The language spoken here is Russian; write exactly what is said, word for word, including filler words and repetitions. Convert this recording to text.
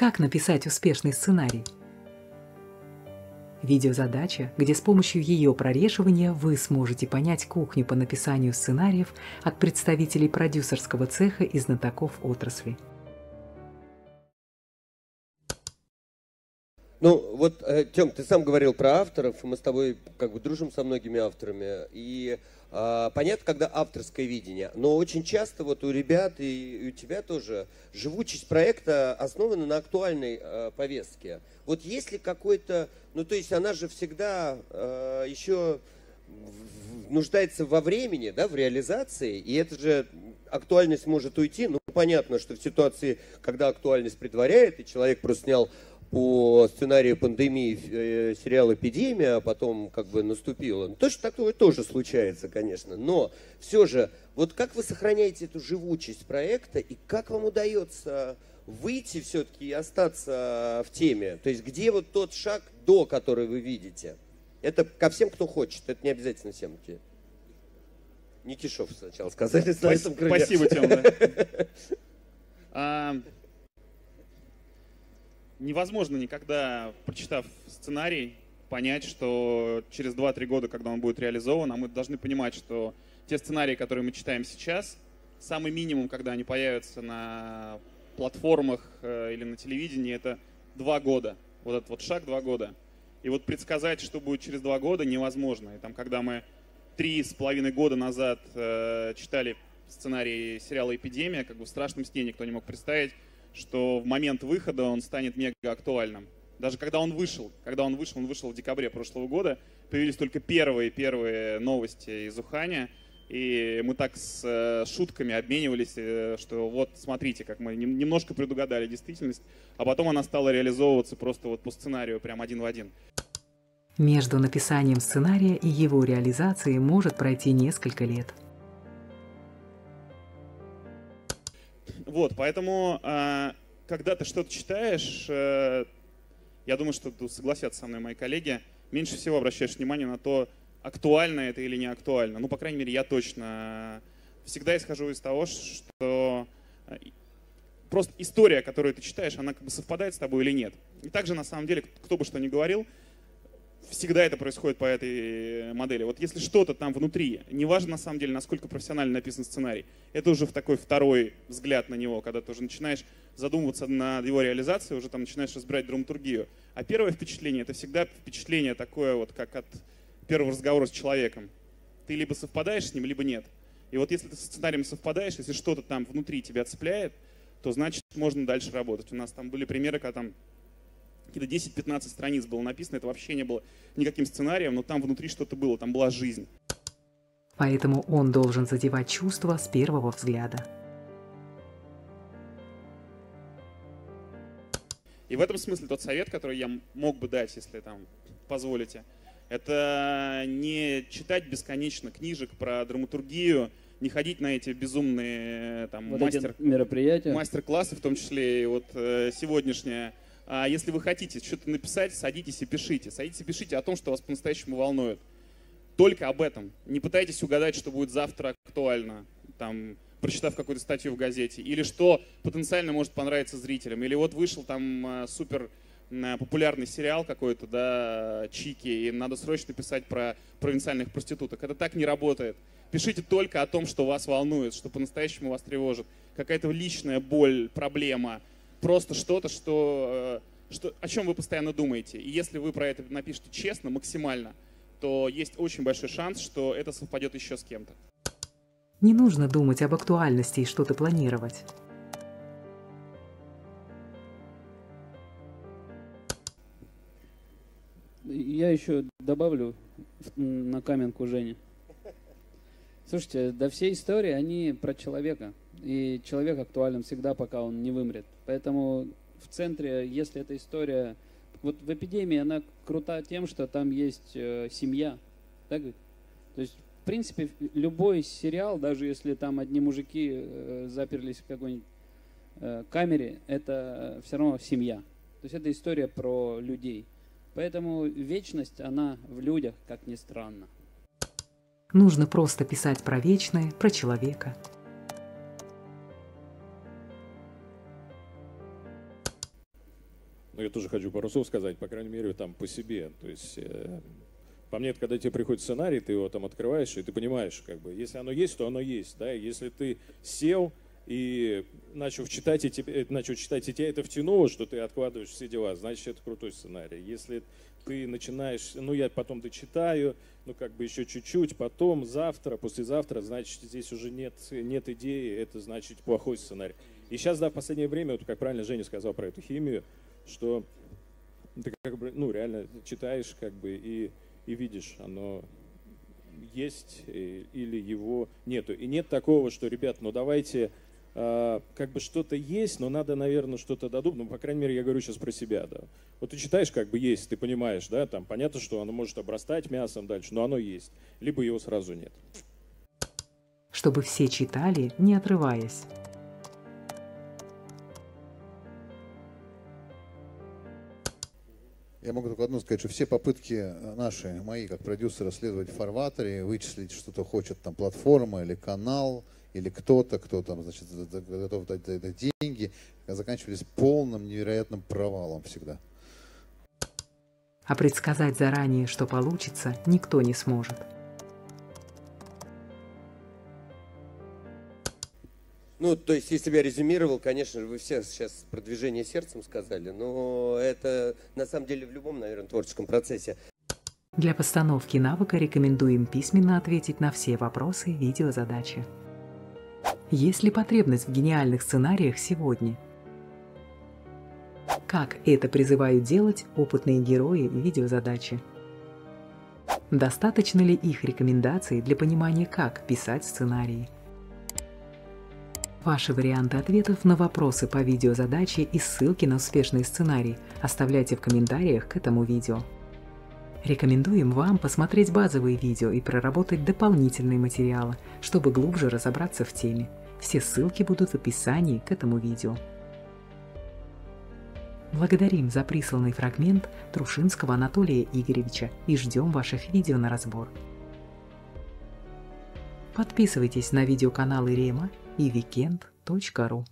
Как написать успешный сценарий? Видеозадача, где с помощью ее прорешивания вы сможете понять кухню по написанию сценариев от представителей продюсерского цеха и знатоков отрасли. Ну, вот, Тём, ты сам говорил про авторов, мы с тобой как бы дружим со многими авторами, и э, понятно, когда авторское видение, но очень часто вот у ребят и, и у тебя тоже живучесть проекта основана на актуальной э, повестке. Вот есть ли какой-то, ну, то есть она же всегда э, еще в, нуждается во времени, да, в реализации, и это же актуальность может уйти, ну, понятно, что в ситуации, когда актуальность предваряет, и человек просто снял по сценарию пандемии э, сериал «Эпидемия», а потом как бы наступило. Точно такое тоже случается, конечно. Но все же, вот как вы сохраняете эту живучесть проекта и как вам удается выйти все-таки и остаться в теме? То есть где вот тот шаг до, который вы видите? Это ко всем, кто хочет, это не обязательно всем. Никишов сначала сказали. Спасибо, Тём. Невозможно никогда, прочитав сценарий, понять, что через два-три года, когда он будет реализован, а мы должны понимать, что те сценарии, которые мы читаем сейчас, самый минимум, когда они появятся на платформах э, или на телевидении, это два года. Вот этот вот шаг два года. И вот предсказать, что будет через два года, невозможно. И там, когда мы три с половиной года назад э, читали сценарий сериала «Эпидемия», как бы в страшном сне никто не мог представить, что в момент выхода он станет мега актуальным. Даже когда он вышел, когда он вышел, он вышел в декабре прошлого года, появились только первые-первые новости из Уханя, и мы так с э, шутками обменивались, э, что вот смотрите, как мы нем, немножко предугадали действительность, а потом она стала реализовываться просто вот по сценарию, прям один в один. Между написанием сценария и его реализацией может пройти несколько лет. Вот, поэтому, э, когда ты что-то читаешь, э, я думаю, что тут согласятся со мной мои коллеги, меньше всего обращаешь внимание на то, актуально это или не актуально. Ну, по крайней мере, я точно всегда исхожу из того, что просто история, которую ты читаешь, она как бы совпадает с тобой или нет. И также, на самом деле, кто бы что ни говорил, всегда это происходит по этой модели. Вот если что-то там внутри, неважно на самом деле, насколько профессионально написан сценарий, это уже в такой второй взгляд на него, когда ты уже начинаешь задумываться над его реализацией, уже там начинаешь разбирать драматургию. А первое впечатление — это всегда впечатление такое вот, как от первого разговора с человеком. Ты либо совпадаешь с ним, либо нет. И вот если ты со сценарием совпадаешь, если что-то там внутри тебя цепляет, то значит можно дальше работать. У нас там были примеры, когда там какие-то десять-пятнадцать страниц было написано, это вообще не было никаким сценарием, но там внутри что-то было, там была жизнь. Поэтому он должен задевать чувства с первого взгляда. И в этом смысле тот совет, который я мог бы дать, если там позволите, это не читать бесконечно книжек про драматургию, не ходить на эти безумные там, вот мастер, мероприятия, мастер-классы, в том числе и вот э, сегодняшнее. А если вы хотите что-то написать, садитесь и пишите. Садитесь и пишите о том, что вас по-настоящему волнует. Только об этом. Не пытайтесь угадать, что будет завтра актуально, там, прочитав какую-то статью в газете. Или что потенциально может понравиться зрителям. Или вот вышел там супер популярный сериал какой-то, да, Чики, и надо срочно писать про провинциальных проституток. Это так не работает. Пишите только о том, что вас волнует, что по-настоящему вас тревожит. Какая-то личная боль, проблема. Просто что-то, что, что, о чем вы постоянно думаете. И если вы про это напишете честно, максимально, то есть очень большой шанс, что это совпадет еще с кем-то. Не нужно думать об актуальности и что-то планировать. Я еще добавлю на каменку Жени. Слушайте, да все истории, они про человека. И человек актуален всегда, пока он не вымрет. Поэтому в центре, если эта история... Вот в «Эпидемии» она крута тем, что там есть э, семья. Так? То есть, в принципе, любой сериал, даже если там одни мужики э, заперлись в какой-нибудь э, камере, это все равно семья. То есть это история про людей. Поэтому вечность, она в людях, как ни странно. Нужно просто писать про вечное, про человека. но я тоже хочу пару слов сказать, по крайней мере, там по себе. То есть, э, по мне, когда тебе приходит сценарий, ты его там открываешь, и ты понимаешь, как бы, если оно есть, то оно есть, да, если ты сел и начал читать, и тебе, начал читать, и тебя это втянуло, что ты откладываешь все дела, значит, это крутой сценарий. Если ты начинаешь, ну, я потом дочитаю, ну, как бы еще чуть-чуть, потом, завтра, послезавтра, значит, здесь уже нет, нет идеи, это значит плохой сценарий. И сейчас, да, в последнее время, вот как правильно Женя сказал про эту химию, что ты как бы, ну, реально читаешь, как бы, и, и видишь, оно есть или его нету. И нет такого, что, ребят, ну, давайте... как бы что-то есть, но надо, наверное, что-то додумать. Ну, по крайней мере, я говорю сейчас про себя, да. Вот ты читаешь, как бы есть, ты понимаешь, да, там понятно, что оно может обрастать мясом дальше, но оно есть. Либо его сразу нет. Чтобы все читали, не отрываясь. Я могу только одно сказать, что все попытки наши, мои, как продюсера, следовать в фарватере, вычислить, что-то хочет там платформа или канал, или кто-то, кто там, значит, готов дать за это деньги, заканчивались полным невероятным провалом всегда. А предсказать заранее, что получится, никто не сможет. Ну, то есть, если бы я резюмировал, конечно же, вы все сейчас продвижение сердцем сказали, но это на самом деле в любом, наверное, творческом процессе. Для постановки навыка рекомендуем письменно ответить на все вопросы видеозадачи. Есть ли потребность в гениальных сценариях сегодня? Как это призывают делать опытные герои видеозадачи? Достаточно ли их рекомендаций для понимания, как писать сценарии? Ваши варианты ответов на вопросы по видеозадаче и ссылки на успешные сценарии оставляйте в комментариях к этому видео. Рекомендуем вам посмотреть базовые видео и проработать дополнительные материалы, чтобы глубже разобраться в теме. Все ссылки будут в описании к этому видео. Благодарим за присланный фрагмент Трушинского Анатолия Игоревича и ждем ваших видео на разбор. Подписывайтесь на видеоканалы Рема и Викенд точка ру.